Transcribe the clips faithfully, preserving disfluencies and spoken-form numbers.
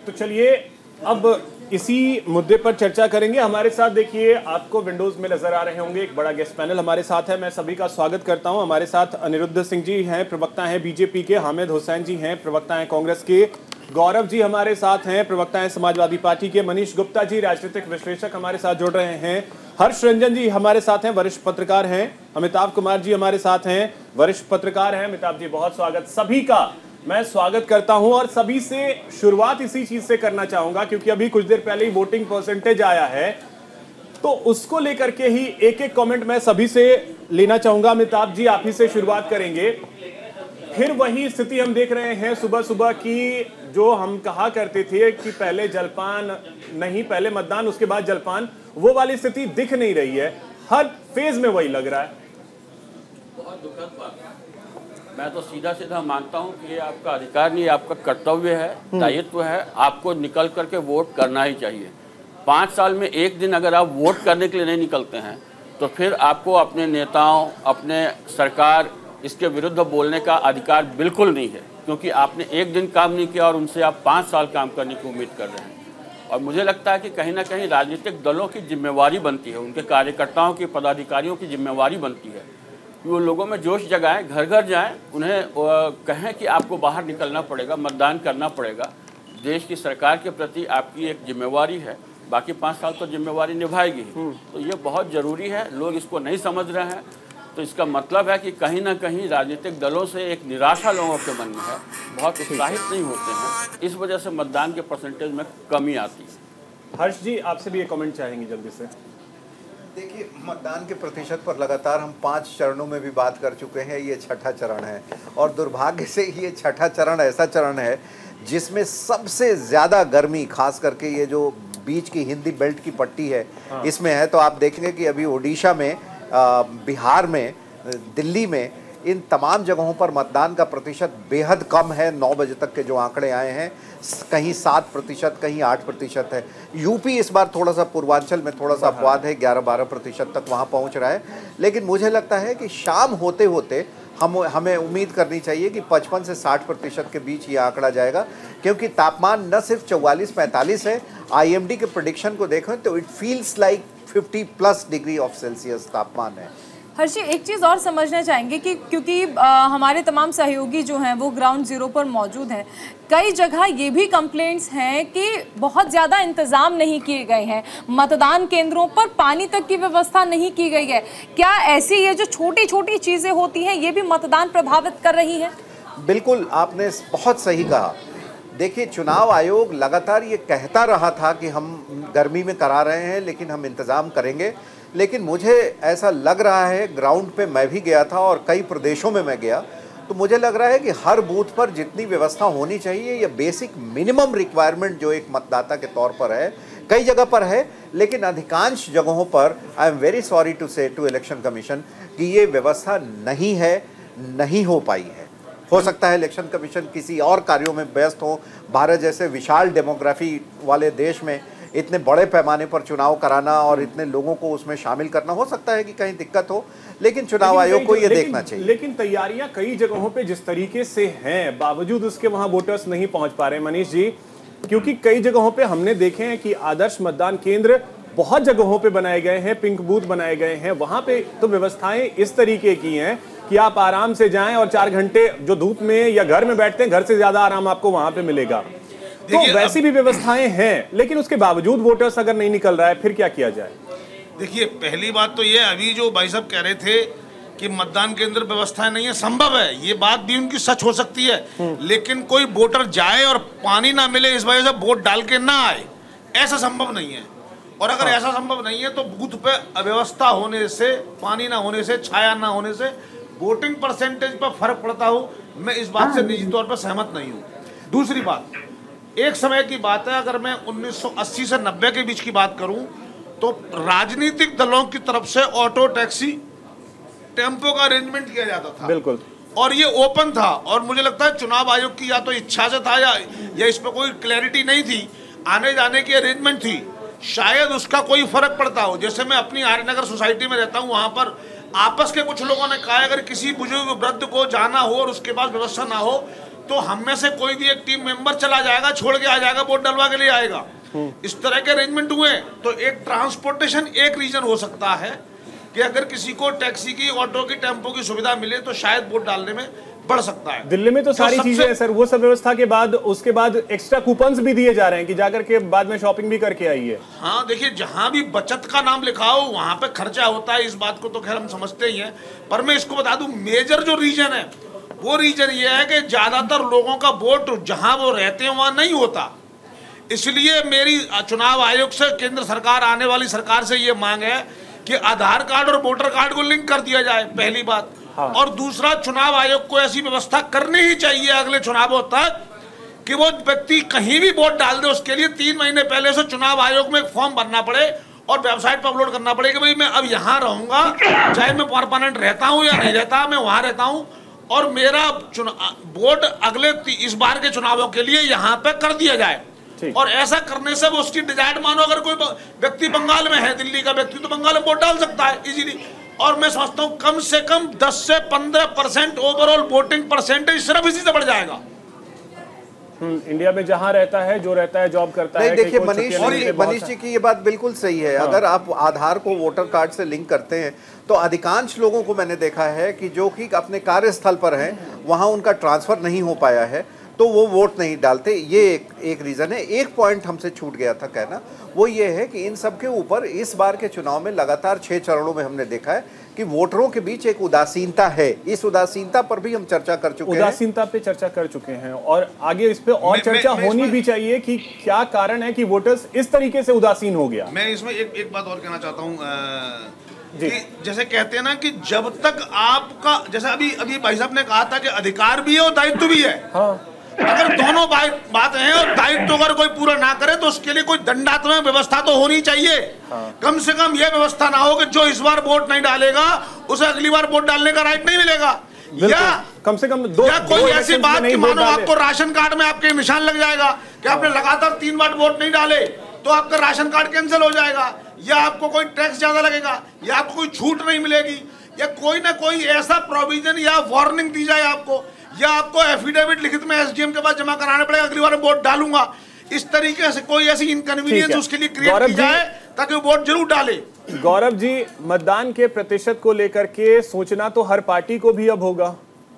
तो चलिए अब इसी मुद्दे पर चर्चा करेंगे। हमारे साथ देखिए आपको विंडोज में नजर आ रहे होंगे, एक बड़ा गेस्ट पैनल हमारे साथ है। मैं सभी का स्वागत करता हूं। हमारे साथ अनिरुद्ध सिंह जी हैं, प्रवक्ता हैं बीजेपी के, हामिद हुसैन जी हैं, प्रवक्ता हैं कांग्रेस के, गौरव जी हमारे साथ हैं, प्रवक्ता हैं समाजवादी पार्टी के, मनीष गुप्ता जी राजनीतिक विश्लेषक हमारे साथ जुड़ रहे हैं, हर्ष रंजन जी हमारे साथ हैं, वरिष्ठ पत्रकार हैं, अमिताभ कुमार जी हमारे साथ हैं, वरिष्ठ पत्रकार हैं। अमिताभ जी बहुत स्वागत, सभी का मैं स्वागत करता हूं और सभी से शुरुआत इसी चीज से करना चाहूंगा क्योंकि अभी कुछ देर पहले ही वोटिंग परसेंटेज आया है, तो उसको लेकर के ही एक एक कमेंट मैं सभी से लेना चाहूंगा। अमिताभ जी आप ही से शुरुआत करेंगे। फिर वही स्थिति हम देख रहे हैं सुबह सुबह की, जो हम कहा करते थे कि पहले जलपान नहीं, पहले मतदान उसके बाद जलपान, वो वाली स्थिति दिख नहीं रही है। हर फेज में वही लग रहा है। बहुत दुखद बात है। मैं तो सीधा सीधा मानता हूं कि ये आपका अधिकार नहीं, आपका कर्तव्य है, दायित्व है, आपको निकल करके वोट करना ही चाहिए। पाँच साल में एक दिन अगर आप वोट करने के लिए नहीं निकलते हैं तो फिर आपको अपने नेताओं, अपने सरकार, इसके विरुद्ध बोलने का अधिकार बिल्कुल नहीं है, क्योंकि आपने एक दिन काम नहीं किया और उनसे आप पाँच साल काम करने की उम्मीद कर रहे हैं। और मुझे लगता है कि कहीं ना कहीं राजनीतिक दलों की जिम्मेवारी बनती है, उनके कार्यकर्ताओं की, पदाधिकारियों की जिम्मेवारी बनती है कि वो लोगों में जोश जगाएं, घर घर जाएं, उन्हें कहें कि आपको बाहर निकलना पड़ेगा, मतदान करना पड़ेगा। देश की सरकार के प्रति आपकी एक जिम्मेवारी है, बाकी पाँच साल तो जिम्मेवारी निभाएगी। तो ये बहुत ज़रूरी है, लोग इसको नहीं समझ रहे हैं। तो इसका मतलब है कि कहीं ना कहीं राजनीतिक दलों से एक निराशा लोगों के मन में है, बहुत उत्साहित नहीं होते हैं, इस वजह से मतदान के परसेंटेज में कमी आती है। हर्ष जी आपसे भी एक कमेंट चाहेंगे जल्दी से। देखिए, मतदान के प्रतिशत पर लगातार हम पांच चरणों में भी बात कर चुके हैं, ये छठा चरण है और दुर्भाग्य से ये छठा चरण ऐसा चरण है जिसमें सबसे ज़्यादा गर्मी, खास करके ये जो बीच की हिंदी बेल्ट की पट्टी है, हाँ। इसमें है। तो आप देखेंगे कि अभी ओडिशा में, बिहार में, दिल्ली में, इन तमाम जगहों पर मतदान का प्रतिशत बेहद कम है। नौ बजे तक के जो आंकड़े आए हैं, कहीं सात प्रतिशत, कहीं आठ प्रतिशत है। यूपी इस बार थोड़ा सा, पूर्वांचल में थोड़ा सा अपवाद है, ग्यारह बारह प्रतिशत तक वहाँ पहुँच रहा है। लेकिन मुझे लगता है कि शाम होते होते हम हमें उम्मीद करनी चाहिए कि पचपन से साठ प्रतिशत के बीच ये आंकड़ा जाएगा, क्योंकि तापमान न सिर्फ चौवालीस पैंतालीस है, आईएमडी के प्रेडिक्शन को देखें तो it feels like fifty plus degree of Celsius तापमान है। हर्षी, एक चीज़ और समझना चाहेंगे कि क्योंकि आ, हमारे तमाम सहयोगी जो हैं वो ग्राउंड ज़ीरो पर मौजूद हैं, कई जगह ये भी कंप्लेंट्स हैं कि बहुत ज़्यादा इंतज़ाम नहीं किए गए हैं, मतदान केंद्रों पर पानी तक की व्यवस्था नहीं की गई है। क्या ऐसी ये जो छोटी छोटी चीज़ें होती हैं ये भी मतदान प्रभावित कर रही हैं? बिल्कुल, आपने बहुत सही कहा। देखिए, चुनाव आयोग लगातार ये कहता रहा था कि हम गर्मी में करा रहे हैं लेकिन हम इंतज़ाम करेंगे, लेकिन मुझे ऐसा लग रहा है, ग्राउंड पे मैं भी गया था और कई प्रदेशों में मैं गया, तो मुझे लग रहा है कि हर बूथ पर जितनी व्यवस्था होनी चाहिए, ये बेसिक मिनिमम रिक्वायरमेंट जो एक मतदाता के तौर पर है, कई जगह पर है, लेकिन अधिकांश जगहों पर I am very sorry to say to election commission कि ये व्यवस्था नहीं है, नहीं हो पाई है। हो सकता है इलेक्शन कमीशन किसी और कार्यों में व्यस्त हो। भारत जैसे विशाल डेमोग्राफी वाले देश में इतने बड़े पैमाने पर चुनाव कराना और इतने लोगों को उसमें शामिल करना, हो सकता है कि कहीं दिक्कत हो, लेकिन चुनाव आयोग को ये देखना चाहिए। लेकिन तैयारियां कई जगहों पे जिस तरीके से हैं, बावजूद उसके वहां वोटर्स नहीं पहुंच पा रहे मनीष जी, क्योंकि कई जगहों पे हमने देखे हैं कि आदर्श मतदान केंद्र बहुत जगहों पे बनाए गए हैं, पिंक बूथ बनाए गए हैं, वहां पे तो व्यवस्थाएं इस तरीके की हैं कि आप आराम से जाएं और चार घंटे जो धूप में या घर में बैठते हैं, घर से ज्यादा आराम आपको वहां पे मिलेगा। तो वैसी भी व्यवस्थाएं हैं, लेकिन उसके बावजूद वोटर्स अगर नहीं निकल रहा है, फिर क्या किया जाए? देखिए, पहली बात तो ये, अभी जो भाई साहब कह रहे थे कि मतदान केंद्र व्यवस्थाएं नहीं है, संभव है, ये बात भी उनकी सच हो सकती है, लेकिन कोई वोटर जाए और पानी ना मिले इस वजह से वोट डाल के ना आए, ऐसा संभव नहीं है। और अगर हाँ। ऐसा संभव नहीं है तो बूथ पे अव्यवस्था होने से, पानी ना होने से, छाया ना होने से वोटिंग परसेंटेज पर फर्क पड़ता हो, मैं इस बात से निजी तौर पर सहमत नहीं हूँ। दूसरी बात, एक समय की बात है, अगर मैं उन्नीस सौ अस्सी से नब्बे के बीच की बात करूं तो राजनीतिक दलों की तरफ से ऑटो टैक्सी, टेम्पो का अरेंजमेंट किया जाता था, बिल्कुल, और ये ओपन था। और मुझे लगता है चुनाव आयोग की या तो इच्छा से था या, या इस पर कोई क्लैरिटी नहीं थी, आने जाने की अरेंजमेंट थी, शायद उसका कोई फर्क पड़ता हो। जैसे मैं अपनी आर्यनगर सोसाइटी में रहता हूँ, वहाँ पर आपस के कुछ लोगों ने कहा अगर किसी बुजुर्ग वृद्ध को जाना हो और उसके पास व्यवस्था ना हो तो हम में से कोई भी एक टीम मेंबर चला जाएगा, छोड़ के आ जाएगा, वोट डलवा के लिए आएगा। इस तरह के अरेंजमेंट हुए तो एक ट्रांसपोर्टेशन एक रीजन हो सकता है कि अगर किसी को टैक्सी की, ऑटो की, टेम्पो की सुविधा मिले तो शायद वोट डालने में बढ़ सकता है। दिल्ली में तो सारी चीजें हैं सर, वो सब व्यवस्था के बाद उसके बाद एक्स्ट्रा कूपन्स भी दिए जा रहे हैं कि जाकर के बाद में शॉपिंग भी करके आइए। हाँ देखिए, जहां भी बचत का नाम लिखा हो वहां पे खर्चा होता है, इस बात को तो खैर हम समझते ही हैं। पर मैं इसको बता दूं, मेजर जो रीजन है वो रीजन ये है कि ज्यादातर लोगों का वोट जहां वो रहते हैं वहां नहीं होता। इसलिए मेरी चुनाव आयोग से, केंद्र सरकार, आने वाली सरकार से ये मांग है कि आधार कार्ड और वोटर कार्ड को लिंक कर दिया जाए, पहली बात। हाँ। और दूसरा, चुनाव आयोग को ऐसी व्यवस्था करनी ही चाहिए अगले चुनावों तक कि वो व्यक्ति कहीं भी वोट डाल दे, उसके लिए तीन महीने पहले से चुनाव आयोग में एक फॉर्म भरना पड़े और वेबसाइट पर अपलोड करना पड़े कि भाई मैं अब यहाँ रहूंगा, चाहे मैं परमानेंट रहता हूँ या नहीं रहता, मैं वहां रहता हूँ और मेरा वोट अगले इस बार के चुनावों के लिए यहाँ पे कर दिया जाए। और ऐसा करने से वो उसकी डिजायर्ड, मानो अगर कोई व्यक्ति बंगाल में है, दिल्ली का व्यक्ति, तो बंगाल में वोट डाल सकता है इजीली। और मैं समझता हूँ कम से कम दस से पंद्रह परसेंट ओवरऑल वोटिंग परसेंटेज सिर्फ इसी से बढ़ जाएगा। इंडिया में जहां रहता है, जो रहता है, जॉब करता है। देखिए मनीष जी, मनीष जी की ये बात बिल्कुल सही है। हाँ। अगर आप आधार को वोटर कार्ड से लिंक करते हैं तो अधिकांश लोगों को मैंने देखा है कि जो कि अपने कार्यस्थल पर हैं वहां उनका ट्रांसफर नहीं हो पाया है तो वो वोट नहीं डालते। ये एक एक रीज़न है। एक पॉइंट हमसे छूट गया था कहना, वो ये है कि इन सब के ऊपर इस बार के चुनाव में लगातार छह चरणों में हमने देखा है कि वोटरों के बीच एक उदासीनता है। इस उदासीनता पर भी हम चर्चा कर चुके हैं, उदासीनता पे चर्चा कर चुके हैं और आगे इस पे और मैं, चर्चा मैं, मैं होनी भी चाहिए कि क्या कारण है कि वोटर्स इस तरीके से उदासीन हो गया। मैं इसमें एक एक बात और कहना चाहता हूँ कि जैसे कहते हैं ना कि जब तक आपका, जैसे अभी अभी भाई साहब ने कहा था कि अधिकार भी है और दायित्व भी है। हाँ। अगर दोनों बात हैं और दायित्व अगर कोई पूरा ना करे तो उसके लिए कोई दंडात्मक व्यवस्था तो होनी चाहिए। हाँ। कम से कम यह व्यवस्था ना हो कि जो इस बार वोट नहीं डालेगा उसे अगली बार वोट डालने का राइट नहीं मिलेगा, या कम से कम दो, या कोई ऐसी बात कि मानो आपको राशन कार्ड में आपके निशान लग जाएगा कि आपने लगातार तीन बार वोट नहीं डाले तो आपका राशन कार्ड कैंसिल हो जाएगा, या आपको कोई टैक्स ज्यादा लगेगा, या आपको कोई छूट नहीं मिलेगी, या कोई ना कोई ऐसा प्रोविजन या वार्निंग दी जाए आपको, या आपको एफिडेविट लिखित में एसडीएम के पास जमा कराने पड़ेगा अगली बार वोट डालूंगा। इस तरीके से कोई ऐसी इनकन्वीनियंस उसके लिए क्रिएट की जाए ताकि वो वोट जरूर डाले। गौरव जी, मतदान के प्रतिशत को लेकर के सोचना तो हर पार्टी को भी अब होगा।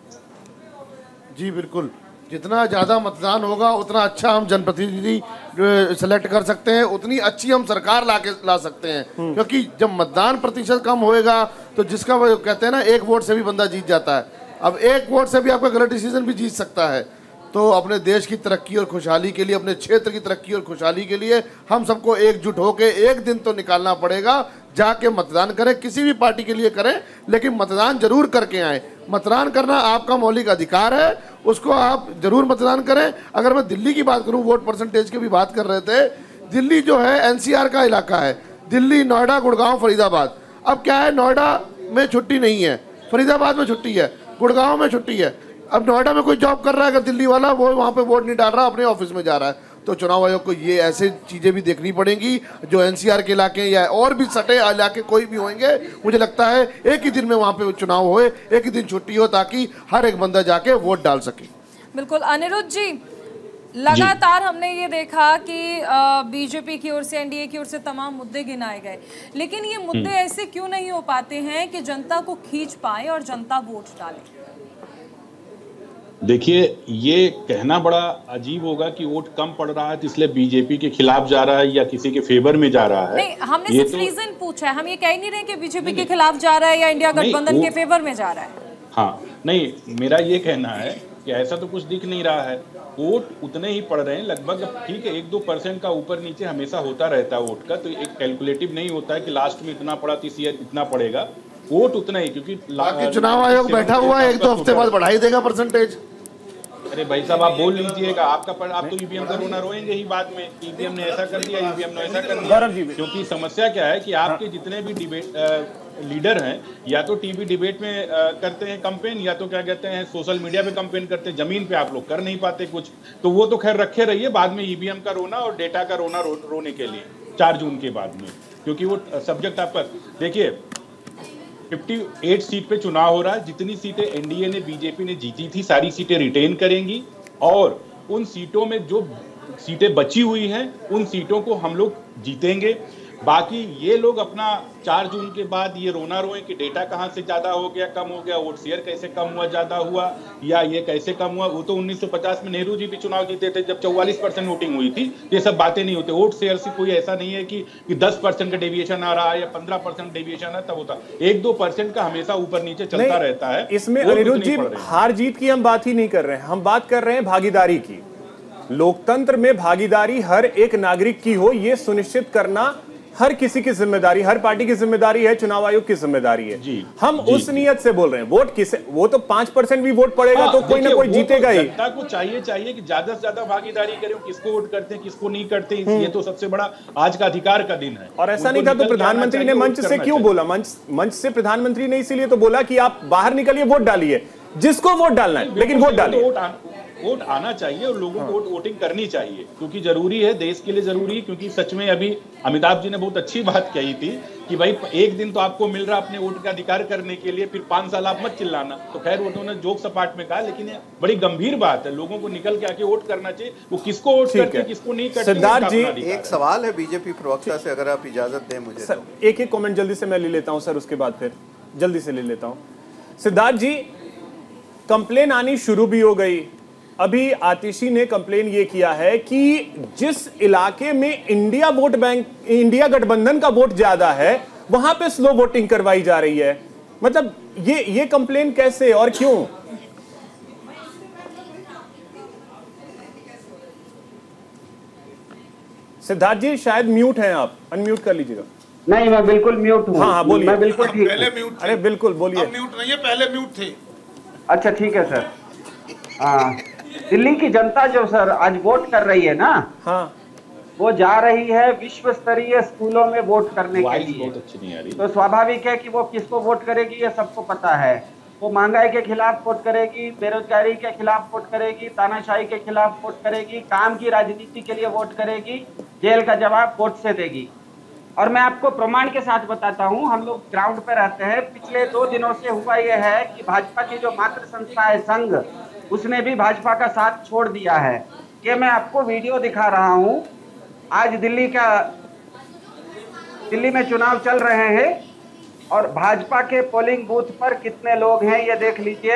जी बिल्कुल, जितना ज्यादा मतदान होगा उतना अच्छा हम जनप्रतिनिधि सेलेक्ट कर सकते हैं, उतनी अच्छी हम सरकार ला के ला सकते हैं। क्योंकि जब मतदान प्रतिशत कम होएगा तो जिसका वो कहते हैं ना, एक वोट से भी बंदा जीत जाता है। अब एक वोट से भी आपका गलत डिसीजन भी जीत सकता है। तो अपने देश की तरक्की और खुशहाली के लिए, अपने क्षेत्र की तरक्की और खुशहाली के लिए हम सबको एकजुट होकर एक दिन तो निकालना पड़ेगा, जाके मतदान करें, किसी भी पार्टी के लिए करें, लेकिन मतदान जरूर करके आए। मतदान करना आपका मौलिक अधिकार है, उसको आप जरूर मतदान करें। अगर मैं दिल्ली की बात करूं, वोट परसेंटेज की भी बात कर रहे थे, दिल्ली जो है एनसीआर का इलाका है, दिल्ली, नोएडा, गुड़गांव, फरीदाबाद। अब क्या है, नोएडा में छुट्टी नहीं है, फरीदाबाद में छुट्टी है, गुड़गांव में छुट्टी है। अब नोएडा में कोई जॉब कर रहा है अगर दिल्ली वाला, वो वहाँ पे वोट नहीं डाल रहा, अपने ऑफिस में जा रहा है। तो चुनाव आयोग को ये ऐसे चीज़ें भी देखनी पड़ेंगी जो एनसीआर के इलाके या और भी सटे इलाके कोई भी होंगे। मुझे लगता है एक ही दिन में वहाँ पे चुनाव होए, एक ही दिन छुट्टी हो, ताकि हर एक बंदा जाके वोट डाल सके। बिल्कुल। अनिरुद्ध जी, लगातार हमने ये देखा कि बीजेपी की ओर से, एनडीए की ओर से तमाम मुद्दे गिनाए गए, लेकिन ये मुद्दे ऐसे क्यों नहीं हो पाते हैं कि जनता को खींच पाए और जनता वोट डाले? देखिए, ये कहना बड़ा अजीब होगा कि वोट कम पड़ रहा है तो इसलिए बीजेपी के खिलाफ जा रहा है या किसी के फेवर में जा रहा है। नहीं, हमने सिर्फ रीजन पूछा है, हम ये कह ही नहीं रहे कि बीजेपी के खिलाफ जा रहा है या इंडिया गठबंधन के फेवर में जा रहा है। हाँ, नहीं, मेरा ये कहना है कि ऐसा तो कुछ दिख नहीं रहा है। वोट उतने ही पड़ रहे हैं लगभग, ठीक है, एक दो परसेंट का ऊपर नीचे हमेशा होता रहता है वोट का, तो एक कैलकुलेटिव नहीं होता है कि लास्ट में इतना पड़ा तो इस ईयर इतना पड़ेगा। वोट उतना ही, क्योंकि चुनाव आयोग बैठा हुआ है, एक दो हफ्ते बाद बढ़ाई देगा परसेंटेज। अरे भाई साहब, आप बोल लीजिएगा, आपका पर, आप तो ईवीएम का रोना रोएंगे ही बाद में, ईवीएम ने ऐसा कर दिया, ईवीएम ने ऐसा कर दिया। क्योंकि समस्या क्या है कि आपके जितने भी डिबेट लीडर हैं, या तो टीवी डिबेट में आ, करते हैं कैंपेन, या तो क्या कहते हैं सोशल मीडिया पे कैंपेन करते हैं। जमीन पे आप लोग कर नहीं पाते कुछ, तो वो तो खैर रखे रहिए, बाद में ईवीएम का रोना और डेटा का रोना रो, रोने के लिए चार जून के बाद में, क्योंकि वो सब्जेक्ट आपका, देखिए अट्ठावन सीट पे चुनाव हो रहा है। जितनी सीटें एनडीए ने, बीजेपी ने जीती थी, सारी सीटें रिटेन करेंगी और उन सीटों में जो सीटें बची हुई हैं उन सीटों को हम लोग जीतेंगे। बाकी ये लोग अपना चार जून के बाद ये रोना रोए कि डेटा कहाँ से ज्यादा हो गया, कम हो गया, वोट शेयर कैसे कम हुआ, ज्यादा हुआ, या ये कैसे कम हुआ। वो तो उन्नीस सौ पचास में नेहरू जी भी चुनाव जीते थे जब चौवालीस परसेंट वोटिंग हुई थी। ये सब बातें नहीं होती। वोट शेयर से कोई ऐसा नहीं है कि, कि दस परसेंट का डेविएशन आ रहा है या पंद्रह परसेंट डेविएशन है, तब होता एक दो परसेंट का हमेशा ऊपर नीचे चलता रहता है। इसमें अनिरुद्ध जी हार जीत की हम बात ही नहीं कर रहे हैं, हम बात कर रहे हैं भागीदारी की। लोकतंत्र में भागीदारी हर एक नागरिक की हो, ये सुनिश्चित करना हर किसी की जिम्मेदारी, हर पार्टी की जिम्मेदारी है, चुनाव आयोग की जिम्मेदारी है। जी, हम जी, उस नियत से बोल रहे हैं। वोट किसे, वो तो पांच परसेंट भी वोट पड़ेगा हाँ, तो कोई ना कोई जीतेगा ही। जनता को चाहिए चाहिए कि ज्यादा से ज्यादा भागीदारी करें, किसको वोट करते हैं किसको नहीं करते, ये तो सबसे बड़ा आज का अधिकार का दिन है। और ऐसा नहीं था तो प्रधानमंत्री ने मंच से क्यों बोला? मंच मंच से प्रधानमंत्री ने इसीलिए तो बोला कि आप बाहर निकलिए, वोट डालिए, जिसको वोट डालना है, लेकिन वोट डालिए। वोट आना चाहिए और लोगों को वोटिंग करनी चाहिए, क्योंकि जरूरी है, देश के लिए जरूरी है। क्योंकि सच में अभी अमिताभ जी ने बहुत अच्छी बात कही थी कि भाई एक दिन तो आपको मिल रहा अपने वोट का अधिकार करने के लिए, फिर पांच साल आप मत चिल्लाना। तो खैर उन्होंने जोक सपाट में कहा, लेकिन ये बड़ी गंभीर बात है। लोगों को निकल के आके वोट करना चाहिए, वो किसको वोट करते हैं किसको नहीं करते। सिद्धार्थ जी, एक सवाल है बीजेपी प्रवक्ता से, अगर आप इजाजत दें मुझे। सर एक एक कमेंट जल्दी से मैं ले लेता हूं सर, उसके बाद फिर जल्दी से ले लेता हूं। सिद्धार्थ जी, कंप्लेन आनी शुरू भी हो गई। अभी आतिशी ने कंप्लेन ये किया है कि जिस इलाके में इंडिया वोट बैंक, इंडिया गठबंधन का वोट ज्यादा है, वहां पे स्लो वोटिंग करवाई जा रही है। मतलब ये ये कंप्लेन कैसे और क्यों? सिद्धार्थ जी शायद म्यूट हैं आप, अनम्यूट कर लीजिएगा। नहीं, मैं बिल्कुल म्यूट हूँ। हाँ हाँ बोलिए। मैं बिल्कुल ठीक। पहले म्यूट थे। अरे बिल्कुल बोलिए। अब म्यूट नहीं है, पहले म्यूट थे। अच्छा ठीक है सर। हाँ, दिल्ली की जनता जो सर आज वोट कर रही है ना, हाँ, वो जा रही है विश्व स्तरीय स्कूलों में वोट करने के लिए। बहुत अच्छी नहीं आ रही। तो स्वाभाविक है कि वो किसको वोट करेगी, ये सबको पता है। वो महंगाई के खिलाफ वोट करेगी, बेरोजगारी के खिलाफ वोट करेगी, तानाशाही के खिलाफ वोट करेगी, काम की राजनीति के लिए वोट करेगी, जेल का जवाब वोट से देगी। और मैं आपको प्रमाण के साथ बताता हूं, हम लोग ग्राउंड पे रहते हैं। पिछले दो दिनों से हुआ यह है कि भाजपा की जो मातृ संस्था है संघ, उसने भी भाजपा का साथ छोड़ दिया है। ये मैं आपको वीडियो दिखा रहा हूं। आज दिल्ली का दिल्ली में चुनाव चल रहे हैं और भाजपा के पोलिंग बूथ पर कितने लोग हैं ये देख लीजिए,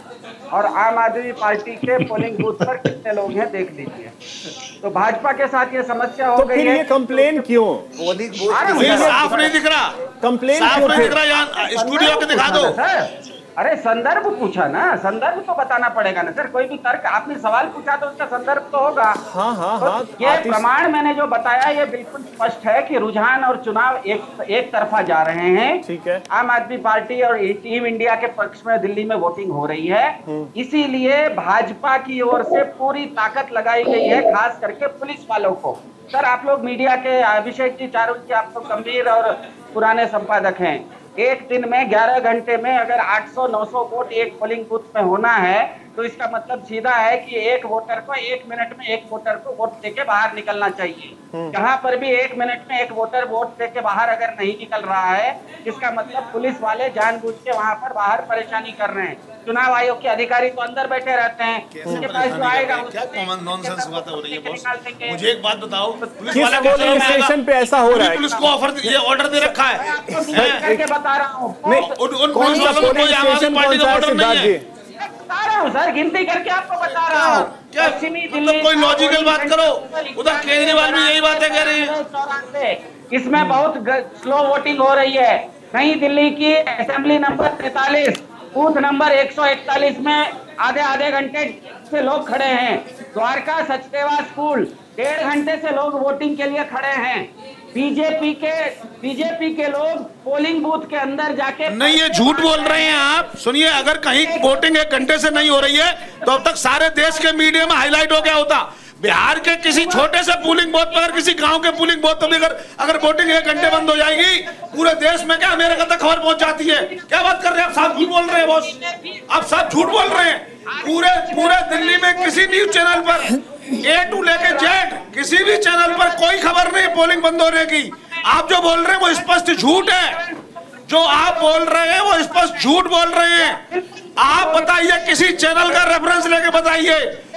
और आम आदमी पार्टी के पोलिंग बूथ पर कितने लोग हैं देख लीजिए। तो भाजपा के साथ ये समस्या हो तो गई फिर है। ये कंप्लेन क्यों? पोलिंग बूथ साफ नहीं दिख रहा, कंप्लेन साफ क्यों? नहीं दिख रहा, यहाँ स्टूडियो के दिखा दो। अरे संदर्भ पूछा ना, संदर्भ तो बताना पड़ेगा ना सर। कोई भी तर्क, आपने सवाल पूछा तो उसका संदर्भ तो होगा। हाँ हाँ तो हाँ। ये प्रमाण मैंने जो बताया ये बिल्कुल स्पष्ट है कि रुझान और चुनाव एक एक तरफा जा रहे हैं। ठीक है। आम आदमी पार्टी और टीम इंडिया के पक्ष में दिल्ली में वोटिंग हो रही है। इसीलिए भाजपा की ओर से पूरी ताकत लगाई गई है, खास करके पुलिस वालों को। सर आप लोग मीडिया के, अभिषेक जी चारों जी आप लोग गंभीर और पुराने संपादक हैं। एक दिन में ग्यारह घंटे में अगर आठ सौ नौ सौ वोट एक पोलिंग बूथ में होना है तो इसका मतलब सीधा है कि एक वोटर को एक मिनट में एक वोटर को वोट देके बाहर निकलना चाहिए। जहां पर भी एक मिनट में एक वोटर वोट देके बाहर अगर नहीं निकल रहा है, इसका मतलब पुलिस वाले जानबूझ के वहां पर बाहर परेशानी कर रहे हैं। चुनाव आयोग के अधिकारी तो अंदर बैठे रहते हैं, उनके पास जो आएगा क्या कॉमन नॉनसेंस बात हो रही है बॉस? मुझे एक बात बताओ, पुलिस वाला कैसे स्टेशन पे ऐसा हो रहा है? पुलिस को ऑफर, ये ऑर्डर दे रखा है करके बता रहा हूँ। उन पुलिस वालों को आम आदमी पार्टी का ऑर्डर नहीं है। बता रहा हूँ सर, गिनती करके आपको बता रहा हूँ। क्या मतलब कोई लॉजिकल बात करो? उधर केजरीवाल भी यही बातें कह रही है। इसमें बहुत स्लो वोटिंग हो रही है। कहीं दिल्ली की असेंबली नंबर तैतालीस बूथ नंबर एक सौ इकतालीस में आधे आधे घंटे से लोग खड़े हैं। द्वारका सचदेवा स्कूल डेढ़ घंटे से लोग वोटिंग के लिए खड़े हैं। बीजेपी के बीजेपी के लोग पोलिंग बूथ के अंदर जाके नहीं, ये झूठ बोल रहे हैं आप। सुनिए, अगर कहीं वोटिंग एक घंटे से नहीं हो रही है तो अब तक सारे देश के मीडिया में हाईलाइट हो गया होता। बिहार के किसी छोटे से पोलिंग बूथ पर, किसी गांव के पोलिंग बूथ पर अगर अगर वोटिंग एक घंटे बंद हो जाएगी, पूरे देश में क्या अमेरिका तक खबर पहुंच जाती है। क्या बात कर रहे हैं आप? साफ झूठ बोल रहे हैं बॉस, आप साफ झूठ बोल रहे हैं। पूरे पूरे दिल्ली में किसी न्यूज चैनल पर ए टू लेके जेड किसी भी चैनल पर कोई खबर नहीं पोलिंग बंद होने की। आप जो बोल रहे हैं वो स्पष्ट झूठ है। जो आप बोल रहे हैं वो स्पष्ट झूठ बोल रहे हैं। आप बताइए, किसी चैनल का रेफरेंस लेके बताइए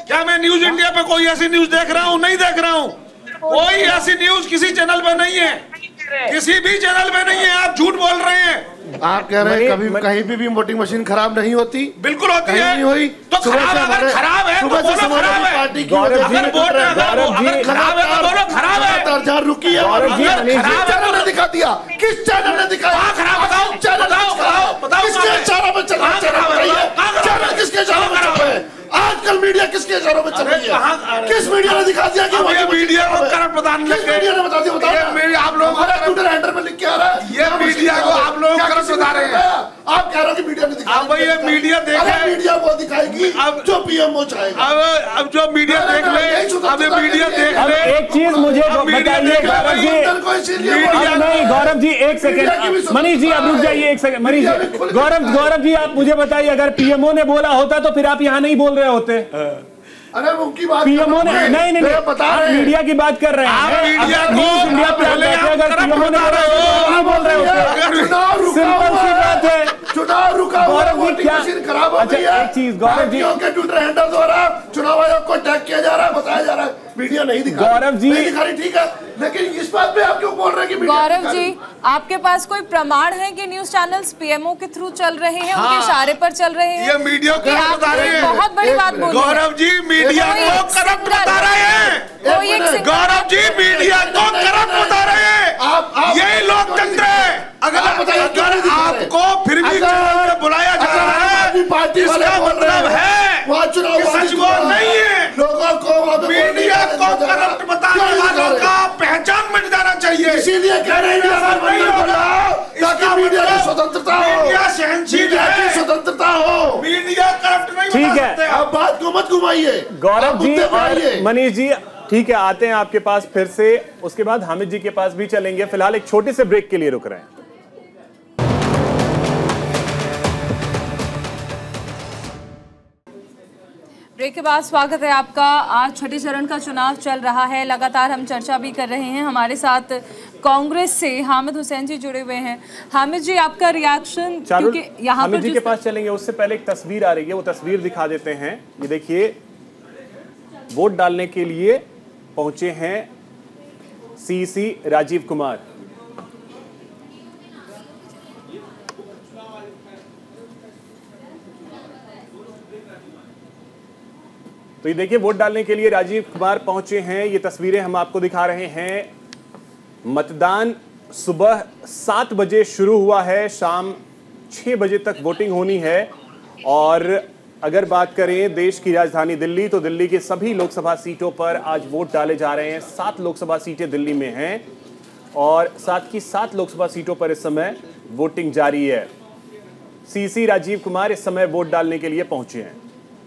क्या मैं न्यूज इंडिया पे कोई ऐसी न्यूज देख रहा हूँ? नहीं देख रहा हूँ। कोई ऐसी न्यूज किसी चैनल पे नहीं है, किसी भी चैनल पे नहीं है। आप झूठ बोल रहे हैं। आप कह रहे हैं कभी कहीं भी भी वोटिंग मशीन खराब नहीं होती? बिल्कुल होती है। नहीं हुई तो खराब अगर खराब है तो बोलो खराब है। पार्टी की अगर वोट अगर खराब है तो बोलो खराब है। दर्जा रुकी है। किस चैनल ने दिखा दिया? किस चैनल ने दिखाया? खराब बताओ, चैनल बताओ, किसके इशारों में चल रहा है? चैनल किसके इशारों में चल रहा है? आजकल मीडिया किसके इशारों में चल रही है? किस मीडिया ने दिखा दिया कि मीडिया को करंट बताने लगे? मीडिया ने बता दिया? बताओ। आप लोग ट्विटर हैंडल पे लिख के आ रहा है ये मीडिया को आप लोग करंट बता रहे हैं। आप कह रहे हो कि मीडिया ने दिखाया? अब ये मीडिया देखे, मीडिया वो दिखाएगी अब जो पीएमओ चाहेगा। अब अब जो मीडिया देख ले, अब ये मीडिया देख ले। एक चीज मुझे बताइए गौरव जी, नहीं गौरव जी एक सेकंड, मनीष जी आप रुक जाइए एक सेकंड। मनीष जी, गौरव गौरव जी आप मुझे बताइए, अगर पीएमओ ने बोला होता तो फिर आप यहाँ नहीं बोल रहे होते? अरे उनकी बात पीएमओ ने नहीं नहीं नहीं बता आप मीडिया की बात कर रहे हैं। मीडिया को इंडिया पे अगर पीएमओ ने नहीं बोल रहे होते। सिंपल सी बात है, चुनाव रुका हुआ है, वोटिंग मशीन खराब हो गई है। एक चीज गौरव जी के ट्विटर हैंडल द्वारा चुनाव आयोग को टैग किया जा रहा है, बताया जा रहा है मीडिया नहीं दिखा। गौरव जी नहीं दिखा रही, ठीक है, लेकिन इस बात पे आप क्यों बोल रहे हैं कि गौरव जी आपके पास कोई प्रमाण है कि न्यूज चैनल्स पीएमओ के थ्रू चल रहे हैं? हाँ, उनके इशारे पर चल रहे हैं? ये मीडिया को बता रहे हैं। बहुत बड़ी बात बोली गौरव जी, मीडिया को करप्ट बता रहे हैं। गौरव जी मीडिया को करप्ट बता रहे हैं। यही लोकतंत्र है। अगर अगर आपको फिर भी चुनाव में बुलाया जा रहा है, इसका मतलब है सच बोल नहीं है। लोगों को मीडिया को करप्ट बताने वालों का पहचान मिट जाना चाहिए। इसीलिए कह रहे हैं ताकि मीडिया की स्वतंत्रता हो, मीडिया सहनशील है, स्वतंत्रता हो, मीडिया करप्ट नहीं ठीक बता है। सकते। आप बात को मत घुमाइए गौरव जी और मनीष जी, ठीक है आते हैं आपके पास फिर से, उसके बाद हामिद जी के पास भी चलेंगे। फिलहाल एक छोटे से ब्रेक के लिए रुक रहे हैं। ब्रेक के बाद स्वागत है आपका। आज छठे चरण का चुनाव चल रहा है, लगातार हम चर्चा भी कर रहे हैं। हमारे साथ कांग्रेस से हामिद हुसैन जी जुड़े हुए हैं। हामिद जी आपका रिएक्शन, क्योंकि यहाँ हामिद पर जी के पास चलेंगे, उससे पहले एक तस्वीर आ रही है, वो तस्वीर दिखा देते हैं। ये देखिए, वोट डालने के लिए पहुंचे हैं सीसी राजीव कुमार। तो ये देखिए, वोट डालने के लिए राजीव कुमार पहुंचे हैं। ये तस्वीरें हम आपको दिखा रहे हैं। मतदान सुबह सात बजे शुरू हुआ है, शाम छह बजे तक वोटिंग होनी है। और अगर बात करें देश की राजधानी दिल्ली, तो दिल्ली के सभी लोकसभा सीटों पर आज वोट डाले जा रहे हैं। सात लोकसभा सीटें दिल्ली में हैं और सात की सात लोकसभा सीटों पर इस समय वोटिंग जारी है। सीसी राजीव कुमार इस समय वोट डालने के लिए पहुंचे हैं।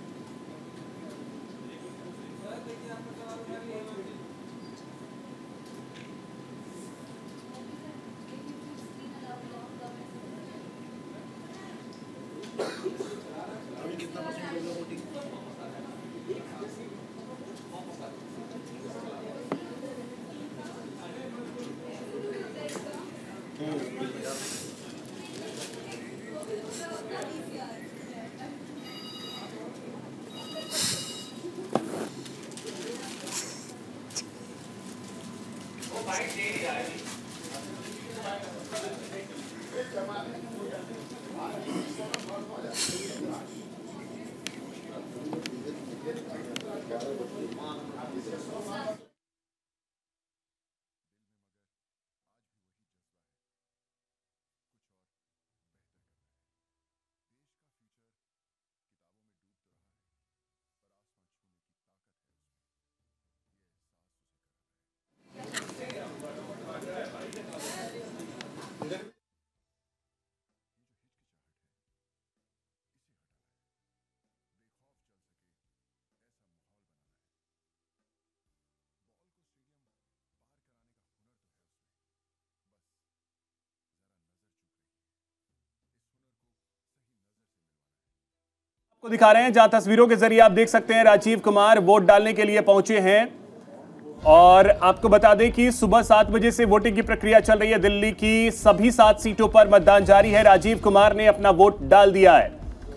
को दिखा रहे हैं, जहां तस्वीरों के जरिए आप देख सकते हैं राजीव कुमार वोट डालने के लिए पहुंचे हैं। और आपको बता दें कि सुबह सात बजे से वोटिंग की प्रक्रिया चल रही है। दिल्ली की सभी सात सीटों पर मतदान जारी है। राजीव कुमार ने अपना वोट डाल दिया है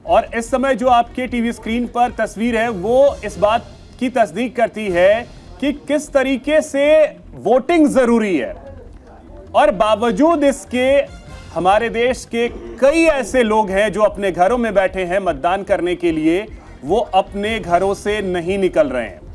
और इस समय जो आपके टीवी स्क्रीन पर तस्वीर है वो इस बात की तस्दीक करती है कि किस तरीके से वोटिंग जरूरी है, और बावजूद इसके हमारे देश के कई ऐसे लोग हैं जो अपने घरों में बैठे हैं मतदान करने के लिए, वो अपने घरों से नहीं निकल रहे हैं।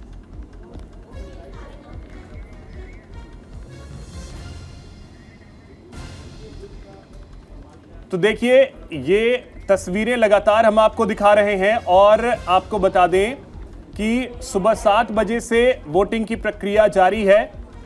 तो देखिए, ये तस्वीरें लगातार हम आपको दिखा रहे हैं और आपको बता दें कि सुबह सात बजे से वोटिंग की प्रक्रिया जारी है।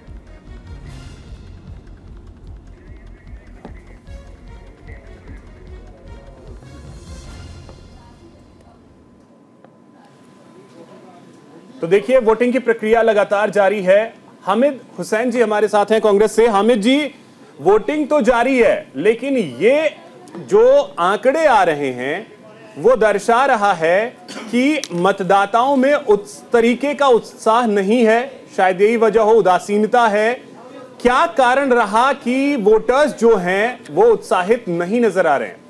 तो देखिए, वोटिंग की प्रक्रिया लगातार जारी है। हामिद हुसैन जी हमारे साथ हैं कांग्रेस से। हामिद जी, वोटिंग तो जारी है, लेकिन ये जो आंकड़े आ रहे हैं वो दर्शा रहा है कि मतदाताओं में उस तरीके का उत्साह नहीं है। शायद यही वजह हो, उदासीनता है। क्या कारण रहा कि वोटर्स जो हैं वो उत्साहित नहीं नजर आ रहे हैं?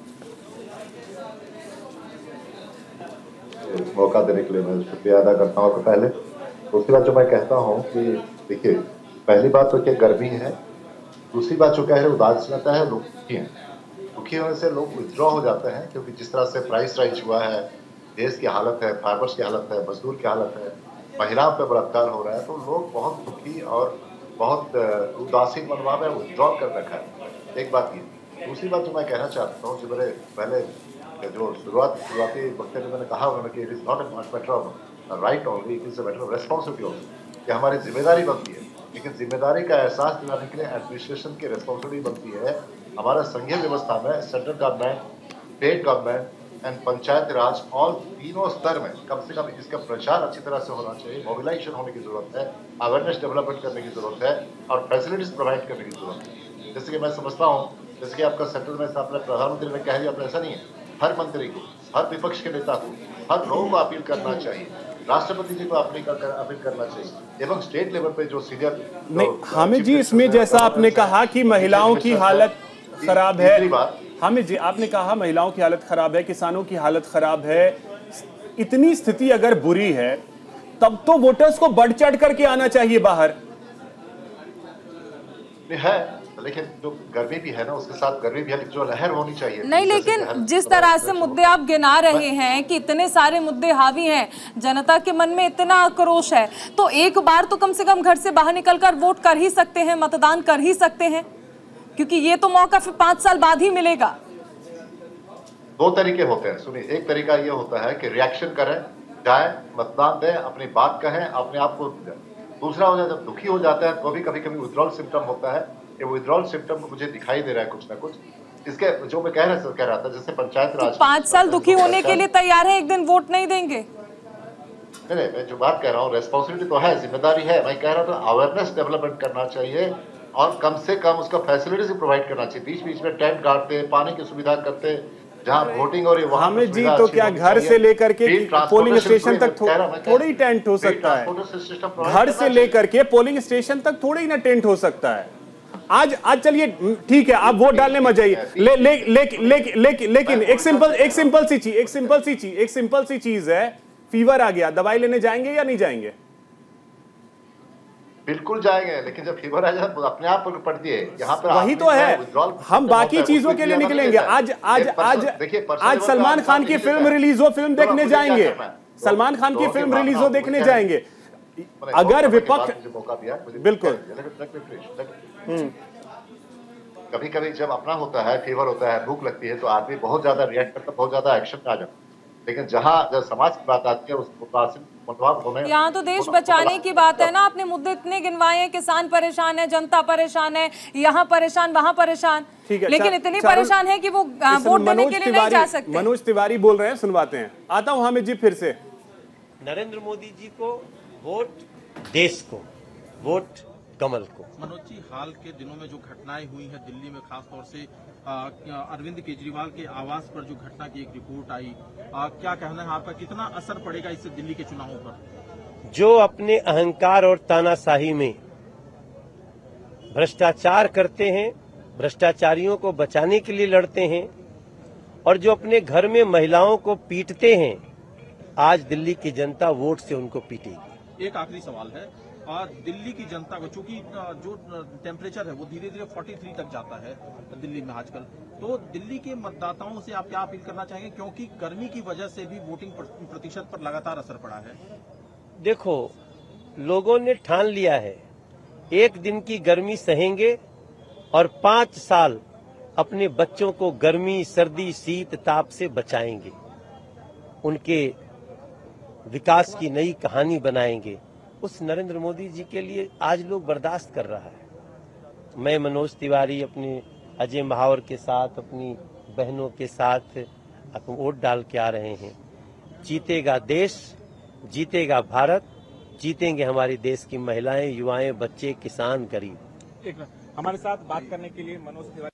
मौका देने के लिए मैं शुक्रिया अदा करता हूँ। पहले दूसरी बात जो मैं कहता हूँ कि देखिए, पहली बात तो क्या गर्मी है, दूसरी बात जो क्या है उदासीनता है, लोग दुखी हैं। दुखी होने से लोग विथड्रॉ हो जाते हैं, क्योंकि जिस तरह से प्राइस राइज हुआ है, देश की हालत है, फार्मर्स की हालत है, मजदूर की हालत है, महिलाओं पर बलात्कार हो रहा है, तो लोग बहुत दुखी और बहुत उदासीन मनोभाव में विथड्रॉ कर रखा है। एक बात ये। दूसरी बात जो मैं कहना चाहता हूँ, जो मेरे पहले जो शुरुआत शुरुआती वक्त में मैंने कहा उन्होंने कि it is not a matter of right only, it is a matter of responsibility also, कि हमारी जिम्मेदारी बनती है। लेकिन जिम्मेदारी का एहसास दिलाने के लिए एडमिनिस्ट्रेशन की रेस्पॉन्सिबिलिटी बनती है। हमारा संघीय व्यवस्था में central government, state government and panchayat raj, all तीनों स्तर में कम से कम इसका प्रचार अच्छी तरह से होना चाहिए, मोबिलाइजेशन होने की जरूरत है, अवेयरनेस डेवलपमेंट करने की जरूरत है और फैसिलिटीज प्रोवाइड करने की जरूरत है। जैसे कि मैं समझता हूँ, जैसे कि आपका सेंट्रल में अपने प्रधानमंत्री ने कह दिया, अपना ऐसा नहीं है, हर मंत्री को, हर विपक्ष के नेता को, हर लोगों को अपील करना चाहिए, राष्ट्रपति जी को अपील कर, अपील करना चाहिए, एवं स्टेट लेवल पे जो सीनियर। नहीं हामिद जी, इसमें जैसा आपने कहा कि महिलाओं की हालत खराब है, हामिद जी आपने कहा महिलाओं की हालत खराब है, किसानों की हालत खराब है, इतनी स्थिति अगर बुरी है तब तो वोटर्स को बढ़ चढ़ करके आना चाहिए बाहर। है, लेकिन जो गर्मी भी है ना, उसके साथ गर्मी भी है, जो लहर होनी चाहिए नहीं। लेकिन जिस तरह से मुद्दे आप गिना रहे हैं कि इतने सारे मुद्दे हावी हैं, जनता के मन में इतना आक्रोश है, तो एक बार तो कम से कम घर से बाहर निकलकर वोट कर ही सकते हैं, मतदान कर ही सकते हैं, क्योंकि ये तो मौका फिर पांच साल बाद ही मिलेगा। दो तरीके होते हैं, सुनिए। एक तरीका ये होता है कि रिएक्शन करें, जाए, मतदान दें, अपनी बात कहें, अपने आप को। दूसरा हो जाए, जब दुखी हो जाता है तो भी कभी कभी विथड्रॉल सिम्टम होता है। ये विथड्रॉल सिम्टम मुझे दिखाई दे रहा है कुछ ना कुछ। इसके जो मैं कह रहा कह रहा था, जैसे पंचायत राज, तो पांच साल दुखी होने के लिए तैयार है, एक दिन वोट नहीं देंगे? नहीं, मैं जो बात कह रहा हूँ, रेस्पॉन्सिबिलिटी तो है, जिम्मेदारी है। मैं कह रहा था अवेयरनेस डेवलपमेंट करना चाहिए और कम से कम उसका फैसिलिटीज प्रोवाइड करना चाहिए। बीच बीच में टेंट गाड़ते, पानी की सुविधा करते, जहाँ वोटिंग और वहाँ हामिद जी, तो क्या घर से लेकर के पोलिंग स्टेशन तक थोड़ी टेंट हो सकता है? घर से लेकर के पोलिंग स्टेशन तक थोड़ी ना टेंट हो सकता है। आज आज चलिए ठीक है, आप वोट डालने मत जाइए, ले, ले, ले, ले, ले, लेकिन एक सिंपल एक सिंपल सी चीज एक सिंपल सी चीज एक सिंपल सी चीज है, फीवर आ गया, दवाई लेने जाएंगे या नहीं जाएंगे? बिल्कुल जाएंगे, लेकिन जब फीवर आ जाए तो अपने आप पड़ती है। यहाँ पर वही तो है, हम बाकी चीजों के लिए निकलेंगे। आज आज आज आज सलमान खान की फिल्म रिलीज हो, फिल्म देखने जाएंगे, सलमान खान की फिल्म रिलीज हो, देखने जाएंगे। अगर विपक्ष बिल्कुल कभी कभी जब अपना होता है, फीवर होता है, भूख लगती है, तो आदमी बहुत ज्यादा रिएक्ट करता है, बहुत ज्यादा एक्शन में आ जाता है। लेकिन जहाँ जब समाज की बात आती है, उसको यहाँ तो देश बचाने की बात है ना। आपने मुद्दे इतने गिनवाए हैं, किसान परेशान है, जनता परेशान है, यहाँ परेशान, वहाँ परेशान, लेकिन इतनी परेशान है कि वो वोट देने के लिए नहीं जा सकते। मनोज तिवारी बोल रहे हैं, सुनवाते हैं। आता हूँ हामिद जी फिर से। नरेंद्र मोदी जी को वोट, देश को वोट, कमल को। मनोज जी, हाल के दिनों में जो घटनाएं हुई हैं दिल्ली में, खासतौर से अरविंद केजरीवाल के आवास पर जो घटना की एक रिपोर्ट आई, आ, क्या कहना है आपका, कितना असर पड़ेगा इससे दिल्ली के चुनावों पर? जो अपने अहंकार और तानाशाही में भ्रष्टाचार करते हैं, भ्रष्टाचारियों को बचाने के लिए लड़ते हैं और जो अपने घर में महिलाओं को पीटते हैं, आज दिल्ली की जनता वोट से उनको पीटेगी। एक आखिरी सवाल है, और दिल्ली की जनता को, चूंकि जो टेम्परेचर है वो धीरे धीरे तैंतालीस तक जाता है दिल्ली में आजकल, तो दिल्ली के मतदाताओं से आप क्या अपील करना चाहेंगे, क्योंकि गर्मी की वजह से भी वोटिंग प्रतिशत पर लगातार असर पड़ा है? देखो, लोगों ने ठान लिया है एक दिन की गर्मी सहेंगे और पांच साल अपने बच्चों को गर्मी, सर्दी, शीत, ताप से बचाएंगे, उनके विकास की नई कहानी बनाएंगे। उस नरेंद्र मोदी जी के लिए आज लोग बर्दाश्त कर रहा है। मैं मनोज तिवारी अपने अजय महावर के साथ, अपनी बहनों के साथ वोट डाल के आ रहे हैं। जीतेगा देश, जीतेगा भारत, जीतेंगे हमारे देश की महिलाएं, युवाएं, बच्चे, किसान, गरीब। एक हमारे साथ बात करने के लिए मनोज तिवारी।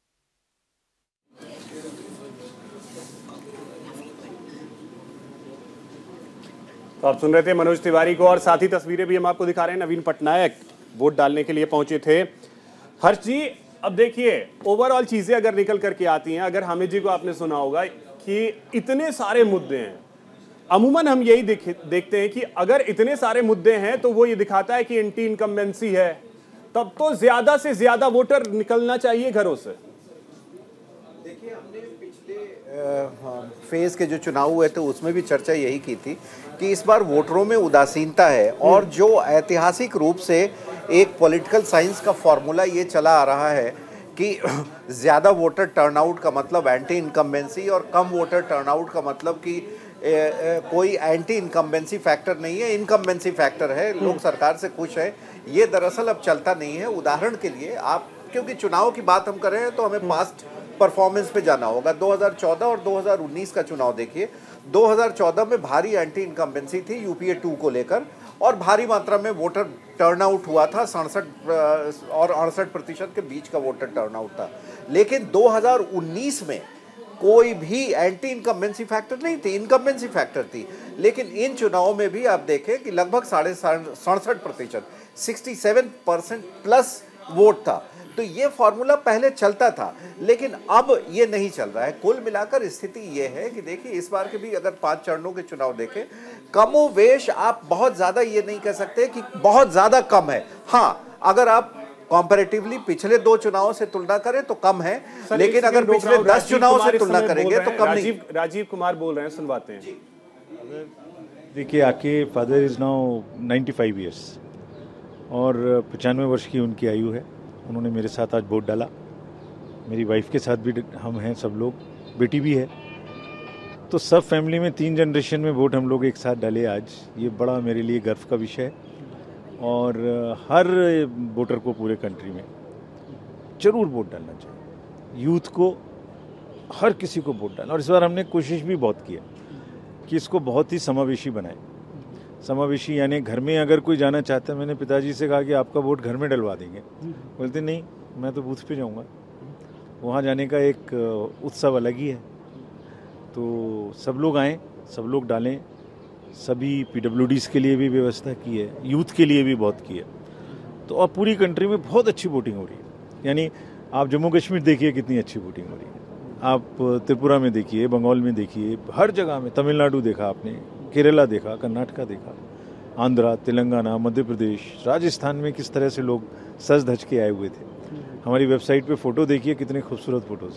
तो आप सुन रहे थे मनोज तिवारी को, और साथ ही तस्वीरें भी हम आपको दिखा रहे हैं। नवीन पटनायक वोट डालने के लिए पहुंचे थे। हर्ष जी, अब देखिए ओवरऑल चीजें अगर निकल करके आती हैं, अगर हामिद जी को आपने सुना होगा कि इतने सारे मुद्दे हैं, अमूमन हम यही देख, देखते हैं कि अगर इतने सारे मुद्दे हैं तो वो ये दिखाता है कि एंटी इनकम्बेंसी है, तब तो ज्यादा से ज्यादा वोटर निकलना चाहिए घरों से। देखिए, हमने पिछले फेज के जो चुनाव हुए थे उसमें भी चर्चा यही की थी कि इस बार वोटरों में उदासीनता है, और जो ऐतिहासिक रूप से एक पॉलिटिकल साइंस का फॉर्मूला ये चला आ रहा है कि ज़्यादा वोटर टर्नआउट का मतलब एंटी इनकम्बेंसी और कम वोटर टर्नआउट का मतलब कि ए, ए, कोई एंटी इनकम्बेंसी फैक्टर नहीं है, इनकम्बेंसी फैक्टर है, लोग सरकार से खुश है। ये दरअसल अब चलता नहीं है। उदाहरण के लिए आप, क्योंकि चुनाव की बात हम कर रहे हैं तो हमें पास्ट परफॉर्मेंस पे जाना होगा। दो हज़ार चौदह और दो हज़ार उन्नीस का चुनाव देखिए। दो हज़ार चौदह में भारी एंटी इनकम्बेंसी थी यूपीए टू को लेकर, और भारी मात्रा में वोटर टर्नआउट हुआ था, सड़सठ और अड़सठ प्रतिशत के बीच का वोटर टर्नआउट था। लेकिन दो हज़ार उन्नीस में कोई भी एंटी इनकम्बेंसी फैक्टर नहीं थी, इनकम्बेंसी फैक्टर थी। लेकिन इन चुनावों में भी आप देखें कि लगभग साढ़े सड़सठ प्रतिशत sixty seven percent plus vote था। तो ये फॉर्मूला पहले चलता था, लेकिन अब ये नहीं चल रहा है। कुल मिलाकर स्थिति ये है कि देखिए, इस बार के भी अगर पांच चरणों के चुनाव देखें, कमोवेश आप बहुत ज़्यादा ये नहीं कह सकते कि बहुत ज़्यादा कम है। हाँ, अगर आप कंपैरेटिवली पिछले दो चुनावों से तुलना करें तो कम है, लेकिन अगर पिछले दस चुनावों से तुलना करेंगे तो कम नहीं। राजीव कुमार बोल रहे हैं, सुनवाते हैं। देखिए, आपके father is now ninety five years और पचानवे वर्ष की उनकी आयु है। उन्होंने मेरे साथ आज वोट डाला, मेरी वाइफ के साथ भी हम हैं, सब लोग, बेटी भी है, तो सब फैमिली में तीन जनरेशन में वोट हम लोग एक साथ डाले आज। ये बड़ा मेरे लिए गर्व का विषय है, और हर वोटर को पूरे कंट्री में जरूर वोट डालना चाहिए। यूथ को, हर किसी को वोट डालना, और इस बार हमने कोशिश भी बहुत किया कि इसको बहुत ही समावेशी बनाए। समावेशी यानी घर में अगर कोई जाना चाहता है, मैंने पिताजी से कहा कि आपका वोट घर में डलवा देंगे, बोलते नहीं, मैं तो बूथ पे जाऊंगा। वहाँ जाने का एक उत्सव अलग ही है। तो सब लोग आएँ, सब लोग डालें। सभी पीडब्ल्यूडीज़ के लिए भी व्यवस्था की है, यूथ के लिए भी बहुत की है। तो अब पूरी कंट्री में बहुत अच्छी वोटिंग हो रही है। यानी आप जम्मू कश्मीर देखिए कितनी अच्छी वोटिंग हो रही है, आप त्रिपुरा में देखिए, बंगाल में देखिए, हर जगह में, तमिलनाडु देखा आपने, केरला देखा, कर्नाटका देखा, आंध्रा, तेलंगाना, मध्य प्रदेश, राजस्थान में किस तरह से लोग सज धज के आए हुए थे। हमारी वेबसाइट पे फोटो देखिए, कितने खूबसूरत फोटोज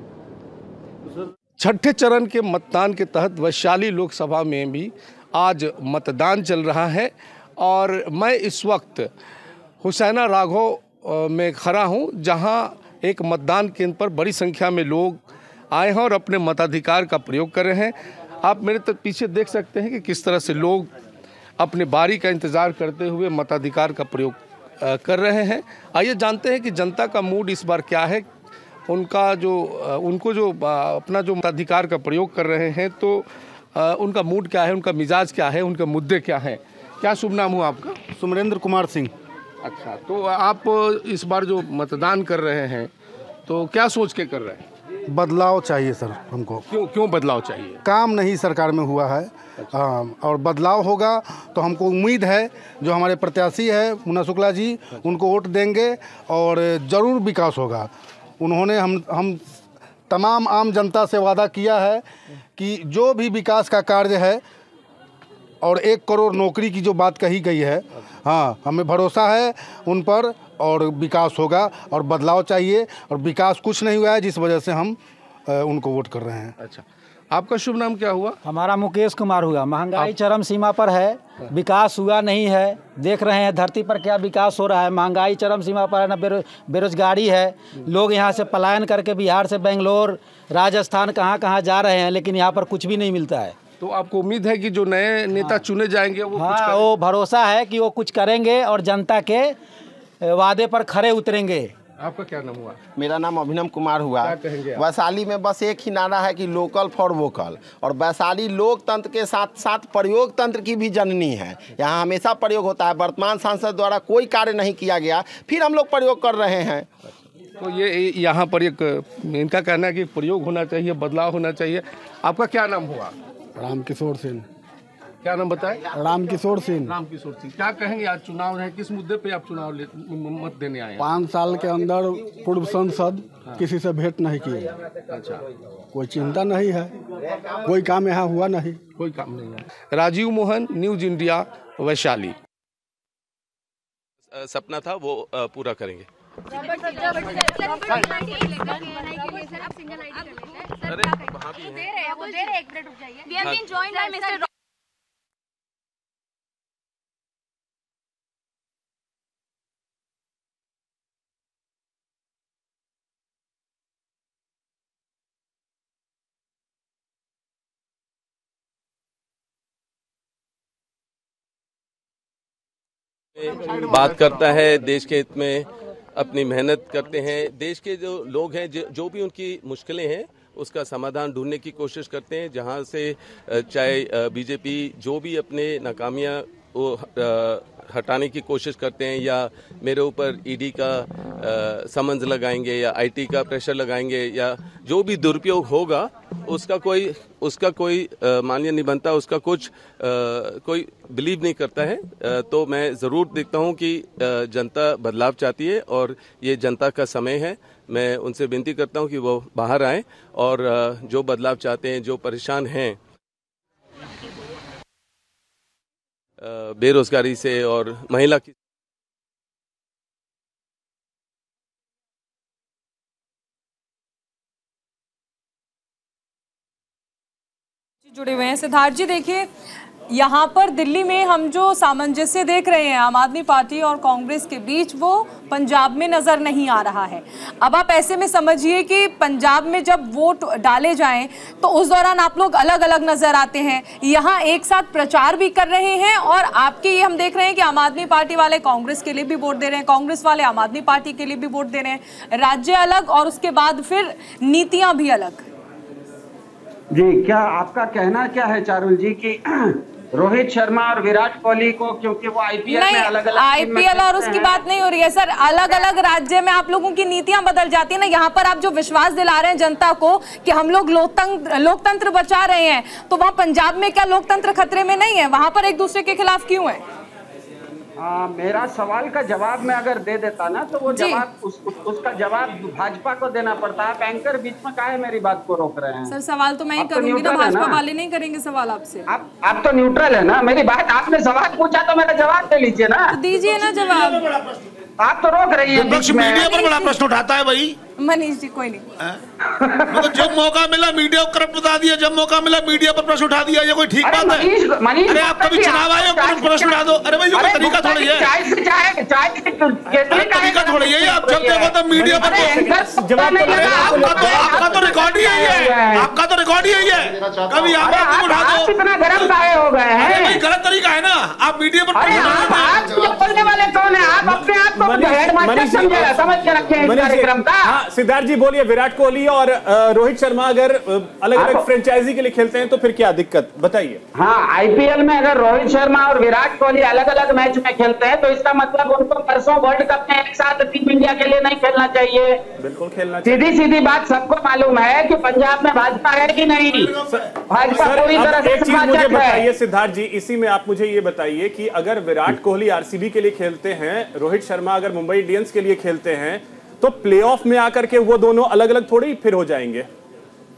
हैं। छठे चरण के मतदान के तहत वैशाली लोकसभा में भी आज मतदान चल रहा है, और मैं इस वक्त हुसैना राघव में खड़ा हूं, जहां एक मतदान केंद्र पर बड़ी संख्या में लोग आए हैं और अपने मताधिकार का प्रयोग कर रहे हैं। आप मेरे तक पीछे देख सकते हैं कि किस तरह से लोग अपने बारी का इंतज़ार करते हुए मताधिकार का प्रयोग कर रहे हैं। आइए जानते हैं कि जनता का मूड इस बार क्या है, उनका जो उनको जो अपना जो मताधिकार का प्रयोग कर रहे हैं, तो उनका मूड क्या है, उनका मिजाज क्या है, उनके मुद्दे क्या हैं। क्या शुभ नाम हुआ आपका? सुमरेंद्र कुमार सिंह। अच्छा, तो आप इस बार जो मतदान कर रहे हैं तो क्या सोच के कर रहे हैं? बदलाव चाहिए सर हमको। क्यों क्यों बदलाव चाहिए? काम नहीं सरकार में हुआ है। अच्छा। हाँ, और बदलाव होगा तो हमको उम्मीद है जो हमारे प्रत्याशी है मुन्ना शुक्ला जी, उनको वोट देंगे और ज़रूर विकास होगा। उन्होंने हम हम तमाम आम जनता से वादा किया है कि जो भी विकास का कार्य है और एक करोड़ नौकरी की जो बात कही गई है, हाँ हमें भरोसा है उन पर और विकास होगा और बदलाव चाहिए और विकास कुछ नहीं हुआ है जिस वजह से हम उनको वोट कर रहे हैं। अच्छा, आपका शुभ नाम क्या हुआ? हमारा मुकेश कुमार हुआ। महंगाई चरम सीमा पर है, विकास हुआ नहीं है। देख रहे हैं धरती पर क्या विकास हो रहा है। महंगाई चरम सीमा पर है, ना बेरो, बेरोजगारी है। लोग यहाँ से पलायन करके बिहार से बेंगलोर, राजस्थान कहाँ कहाँ जा रहे हैं, लेकिन यहाँ पर कुछ भी नहीं मिलता है। तो आपको उम्मीद है कि जो नए नेता चुने जाएंगे वो हाँ, कुछ वो भरोसा है कि वो कुछ करेंगे और जनता के वादे पर खरे उतरेंगे। आपका क्या नाम हुआ? मेरा नाम अभिनव कुमार हुआ। वैशाली में बस एक ही नारा है कि लोकल फॉर वोकल, और वैशाली लोकतंत्र के साथ साथ प्रयोग तंत्र की भी जननी है। यहाँ हमेशा प्रयोग होता है। वर्तमान सांसद द्वारा कोई कार्य नहीं किया गया, फिर हम लोग प्रयोग कर रहे हैं। तो ये यहाँ पर एक इनका कहना है कि प्रयोग होना चाहिए, बदलाव होना चाहिए। आपका क्या नाम हुआ? रामकिशोर सिंह। क्या नाम बताए? रामकिशोर सिंह। रामकिशोर सिंह, क्या कहेंगे? आज चुनाव है, किस मुद्दे पे आप चुनाव मत देने आए हैं? पाँच साल के अंदर पूर्व सांसद किसी से भेंट नहीं किए। अच्छा, कोई चिंता नहीं है, कोई काम यहाँ हुआ नहीं, कोई काम नहीं है। Rajiv Mohan, news India, Vaishali. सपना था वो पूरा करेंगे। बात करता है, देश के हित में अपनी मेहनत करते हैं। देश के जो लोग हैं, जो, जो भी उनकी मुश्किलें हैं उसका समाधान ढूंढने की कोशिश करते हैं। जहां से चाहे बीजेपी जो भी अपने नाकामियां वो हटाने की कोशिश करते हैं, या मेरे ऊपर ईडी का समन्स लगाएंगे या आईटी का प्रेशर लगाएंगे, या जो भी दुरुपयोग होगा उसका कोई उसका कोई मान्य नहीं बनता, उसका कुछ आ, कोई बिलीव नहीं करता है। आ, तो मैं ज़रूर देखता हूं कि आ, जनता बदलाव चाहती है और ये जनता का समय है। मैं उनसे विनती करता हूं कि वो बाहर आएं और आ, जो बदलाव चाहते हैं, जो परेशान हैं बेरोजगारी से और महिला की जुड़े हुए हैं। सिद्धार्थ जी, देखिए यहाँ पर दिल्ली में हम जो सामंजस्य देख रहे हैं आम आदमी पार्टी और कांग्रेस के बीच, वो पंजाब में नजर नहीं आ रहा है। अब आप ऐसे में समझिए कि पंजाब में जब वोट डाले जाएं तो उस दौरान आप लोग अलग अलग नजर आते हैं। यहाँ एक साथ प्रचार भी कर रहे हैं और आपके ये हम देख रहे हैं कि आम आदमी पार्टी वाले कांग्रेस के लिए भी वोट दे रहे हैं, कांग्रेस वाले आम आदमी पार्टी के लिए भी वोट दे रहे हैं। राज्य अलग और उसके बाद फिर नीतियां भी अलग। जी, क्या आपका कहना क्या है चारुल जी कि रोहित शर्मा और विराट कोहली को, क्योंकि वो आईपीएल में अलग अलग आईपीएल और उसकी बात नहीं हो रही है सर, अलग अलग राज्य में आप लोगों की नीतियां बदल जाती है ना। यहाँ पर आप जो विश्वास दिला रहे हैं जनता को कि हम लोग लोकतंत्र लोकतंत्र बचा रहे हैं, तो वहाँ पंजाब में क्या लोकतंत्र खतरे में नहीं है? वहां पर एक दूसरे के खिलाफ क्यों है? आ, मेरा सवाल का जवाब मैं अगर दे देता ना तो वो जवाब उस, उस, उसका जवाब भाजपा को देना पड़ता है। बैंकर बीच में काहे मेरी बात को रोक रहे हैं? सर सवाल तो मैं ही करूंगी ना, भाजपा वाले नहीं करेंगे सवाल आपसे। आप आप तो न्यूट्रल है ना। मेरी बात, आपने सवाल पूछा तो मेरा जवाब दे लीजिए ना। तो दीजिए ना जवाब। आप तो रोक रही है बीच में। मीडिया पर बड़ा प्रश्न उठाता है भाई मनीष जी। कोई नहीं, मतलब जब मौका मिला मीडिया को करप्ट बता दिया, जब मौका मिला मीडिया पर प्रश्न उठा दिया, ये कोई ठीक बात है? अरे आप कभी चुनाव आए हो, प्रश्न उठा दो। अरे भाई ये कोई तरीका थोड़ी है, तरीका थोड़ी है। आप जब देखो तब मीडिया पर आपका तो रिकॉर्ड ही है, आपका तो रिकॉर्ड ही है। कभी आप उठा दो, इतना गर्म काहे हो गए हैं? भाई गलत तरीका है ना। आप मीडिया पर बोलने वाले कौन है? आप अपने आप को हेडमास्टर समझ के रखे इस कार्यक्रम का। सिद्धार्थ जी बोलिए, विराट कोहली और रोहित शर्मा अगर अलग अलग फ्रेंचाइजी के लिए खेलते हैं तो फिर क्या दिक्कत, बताइए। हाँ, आईपीएल में अगर रोहित शर्मा और विराट कोहली अलग अलग मैच में खेलते हैं तो इसका मतलब उनको परसों वर्ल्ड कप में एक साथ टीम इंडिया के लिए नहीं खेलना चाहिए। बिल्कुल खेलना चाहिए। सीधी सीधी बात सबको मालूम है कि पंजाब में भाजपा है कि नहीं। भाजपा पूरी तरह से एक चीज मुझे बताइए सिद्धार्थ जी, इसी में आप मुझे ये बताइए कि अगर विराट कोहली आरसीबी के लिए खेलते हैं, रोहित शर्मा अगर मुंबई इंडियंस के लिए खेलते हैं, तो प्लेऑफ में आकर के वो दोनों अलग अलग थोड़ी फिर हो जाएंगे?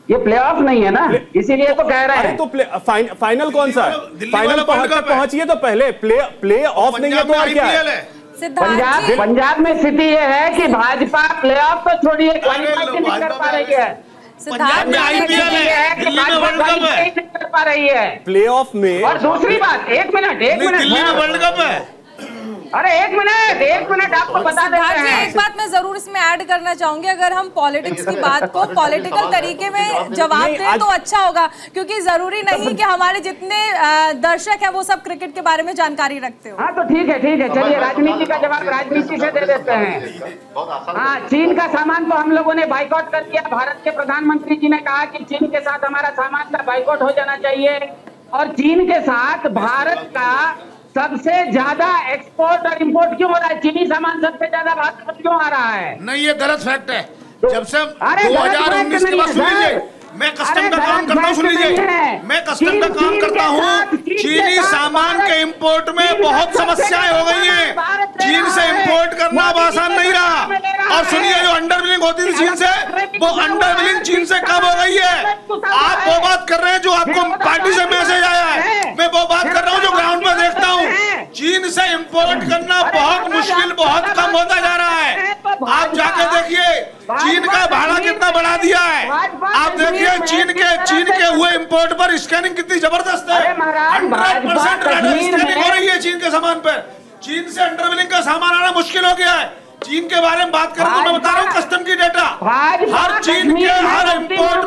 ये प्लेऑफ नहीं है ना, इसीलिए तो कह रहे हैं। अरे तो प्ले, फाइन, फाइनल कौन सा है? फाइनल पहुंचिए तो पहले प्ले प्ले ऑफ नहीं है तो और क्या है? पंजाब पंजाब में स्थिति ये है कि भाजपा प्लेऑफ तो छोड़िए, क्वालिफाई नहीं कर पा रही है। पंजाब में आईपीएल है, दिल्ली में वर्ल्ड कप है, नहीं कर पा रही है प्ले ऑफ में। और दूसरी बात, एक मिनट एक मिनट, दिल्ली में वर्ल्ड कप है। अरे एक मिनट एक मिनट आपको बता देते हैं। एक बात मैं जरूर इसमें ऐड करना चाहूंगी, अगर हम पॉलिटिक्स की बात को पॉलिटिकल तरीके में जवाब दें तो अच्छा होगा, क्योंकि जरूरी नहीं कि हमारे जितने दर्शक हैं वो सब क्रिकेट के बारे में जानकारी रखते हो। हाँ तो ठीक है ठीक है, चलिए राजनीति का जवाब राजनीति से दे देते हैं। हाँ, चीन का सामान तो हम लोगों ने बाइकआउट कर दिया। भारत के प्रधानमंत्री जी ने कहा कि चीन के साथ हमारा सामान का बाइकआउट हो जाना चाहिए, और चीन के साथ भारत का सबसे ज्यादा एक्सपोर्ट और इंपोर्ट क्यों हो रहा है? चीनी सामान सबसे ज्यादा भारत में क्यों आ रहा है? नहीं, ये गलत फैक्ट है। जब से दो हज़ार उन्नीस के बाद, सुन लीजिए, मैं कस्टम का काम करता हूँ, सुन लीजिए, मैं कस्टम का काम करता हूँ। चीनी सामान के इंपोर्ट में बहुत समस्याएं हो गई हैं। चीन से इंपोर्ट करना अब आसान नहीं रहा। और सुनिए, जो अंडर बिलिंग होती थी चीन से, वो अंडर बिलिंग चीन से कब हो गई है? आप वो बात कर रहे हैं जो आपको पार्टी से मैसेज आया है, मैं वो बात कर रहा हूँ जो ग्राउंड पर देखता हूँ। चीन से इंपोर्ट करना बहुत मुश्किल, बहुत कम होता जा रहा है। आप जाके देखिए चीन का भाड़ा कितना बढ़ा दिया है। आप देखिए चीन के चीन के हुए इंपोर्ट पर स्कैनिंग कितनी जबरदस्त है। हंड्रेड परसेंट स्कैनिंग हो रही है चीन के सामान पर। चीन से अंडर बिलिंग का सामान आना मुश्किल हो गया है। चीन के बारे में बात करें तो मैं बता रहा हूँ कस्टम की डेटा, हर चीन के हर इंपोर्ट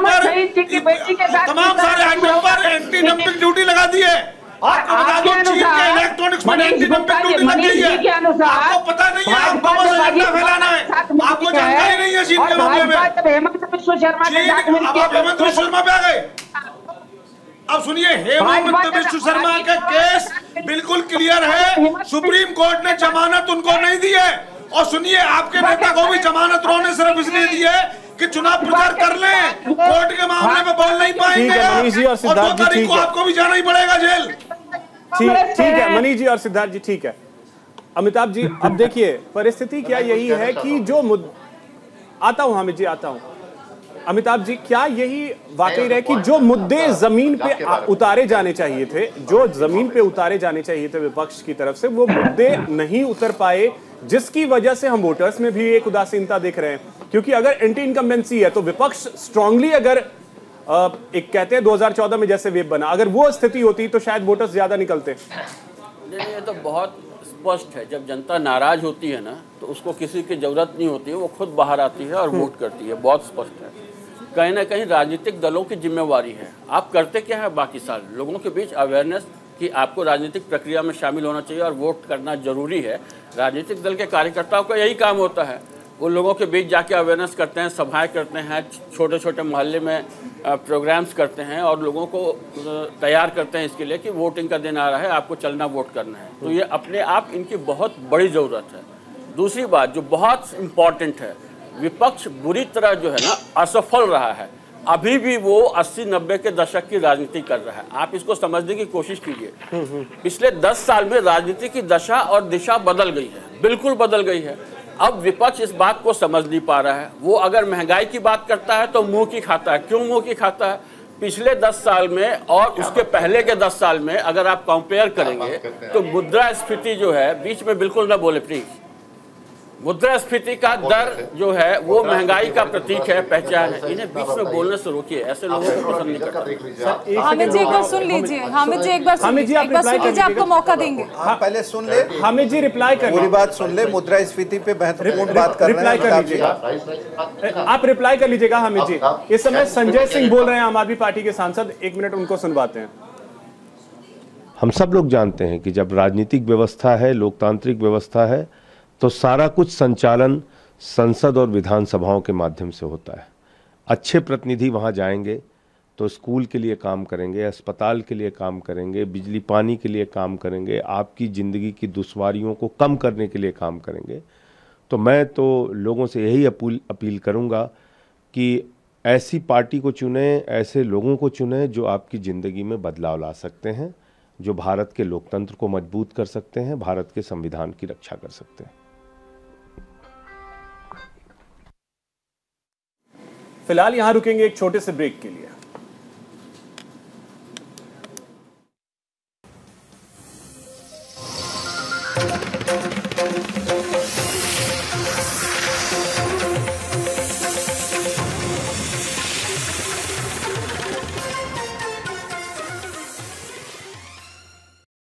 पर तमाम सारे आइटम पर एंटी डंपिंग ड्यूटी लगा दी है। आपको बता दो चीन के इलेक्ट्रॉनिक्स में एंटी डंपिंग ड्यूटी लग गई है। आपको पता नहीं है, आपको बस एजेंडा फैलाना है, आपको जानकारी नहीं है चीन के मामले में। हेमंत बिश्व शर्मा चीन, अब आप हेमंत बिश्व शर्मा पे आ गए। अब सुनिए, हेमंत बिश्व शर्मा का केस बिल्कुल क्लियर है, सुप्रीम कोर्ट ने जमानत उनको नहीं दी है। और सुनिए, आपके नेता को भी जमानत उन्होंने सिर्फ इसलिए दी है कि चुनाव प्रचार कर लें, कोर्ट के मामले में बोल नहीं पाएंगे, और दो तारीख को आपको भी जाना ही पड़ेगा जेल। ठीक ठीक है मनीष जी और सिद्धार्थ जी, ठीक है। अमिताभ जी, अब देखिए परिस्थिति क्या यही है कि जो मुद... आता हूं हामिद जी, आता हूं। अमिताभ जी, क्या यही वाकई रहे कि जो मुद्दे जमीन पे उतारे जाने चाहिए थे, जो जमीन पे उतारे जाने चाहिए थे विपक्ष की तरफ से, वो मुद्दे नहीं उतर पाए, जिसकी वजह से हम वोटर्स में भी एक उदासीनता देख रहे हैं? क्योंकि अगर एंटी इनकम्बेंसी है तो विपक्ष स्ट्रांगली, अगर एक कहते हैं दो हज़ार चौदह में जैसे वेव बना, अगर वो स्थिति होती तो शायद वोटर्स ज्यादा निकलते। नहीं, ये तो बहुत स्पष्ट है। जब जनता नाराज होती है ना, तो उसको किसी की जरूरत नहीं होती है, वो खुद बाहर आती है और वोट करती है। बहुत स्पष्ट है। कहीं ना कहीं राजनीतिक दलों की जिम्मेवारी है। आप करते क्या है बाकी साल? लोगों के बीच अवेयरनेस कि आपको राजनीतिक प्रक्रिया में शामिल होना चाहिए और वोट करना जरूरी है। राजनीतिक दल के कार्यकर्ताओं का यही काम होता है। वो लोगों के बीच जाके अवेयरनेस करते हैं, सभाएं करते हैं, छोटे छोटे मोहल्ले में प्रोग्राम्स करते हैं और लोगों को तैयार करते हैं इसके लिए कि वोटिंग का दिन आ रहा है, आपको चलना, वोट करना है। तो ये अपने आप इनकी बहुत बड़ी ज़रूरत है। दूसरी बात जो बहुत इम्पॉर्टेंट है, विपक्ष बुरी तरह जो है ना असफल रहा है। अभी भी वो अस्सी नब्बे के दशक की राजनीति कर रहा है। आप इसको समझने की कोशिश कीजिए। पिछले दस साल में राजनीति की दशा और दिशा बदल गई है, बिल्कुल बदल गई है। अब विपक्ष इस बात को समझ नहीं पा रहा है। वो अगर महंगाई की बात करता है तो मुंह की खाता है। क्यों मुंह की खाता है? पिछले दस साल में और उसके पहले के दस साल में अगर आप कंपेयर करेंगे तो मुद्रास्फीति जो है, बीच में बिल्कुल ना बोले प्लीज, मुद्रास्फीति का दर जो है वो महंगाई का प्रतीक है, पहचान है। इन्हें बीच में बोलने से रोकिए, ऐसे लोगों को पसंद नहीं करता। हामिद जी एक बार सुन लीजिए, हामिद जी एक बार सुन लीजिए, एक बार सुन लीजिए, आपको मौका देंगे। हाँ, पहले सुन ले हामिद जी, रिप्लाई कर, पूरी बात सुन ले। मुद्रास्फीति पे महत्वपूर्ण बात कर रहे हैं, रिप्लाई कर लीजिएगा, आप रिप्लाई कर लीजिएगा। हामिद जी, इस समय संजय सिंह बोल रहे हैं, आम आदमी पार्टी के सांसद, एक मिनट उनको सुनवाते हैं। हम सब लोग जानते हैं कि जब राजनीतिक व्यवस्था है, लोकतांत्रिक व्यवस्था है, तो सारा कुछ संचालन संसद और विधानसभाओं के माध्यम से होता है। अच्छे प्रतिनिधि वहाँ जाएंगे तो स्कूल के लिए काम करेंगे, अस्पताल के लिए काम करेंगे, बिजली पानी के लिए काम करेंगे, आपकी ज़िंदगी की दुश्वारियों को कम करने के लिए काम करेंगे। तो मैं तो लोगों से यही अपील अपील करूँगा कि ऐसी पार्टी को चुनें, ऐसे लोगों को चुनें जो आपकी ज़िंदगी में बदलाव ला सकते हैं, जो भारत के लोकतंत्र को मजबूत कर सकते हैं, भारत के संविधान की रक्षा कर सकते हैं। फिलहाल यहां रुकेंगे एक छोटे से ब्रेक के लिए।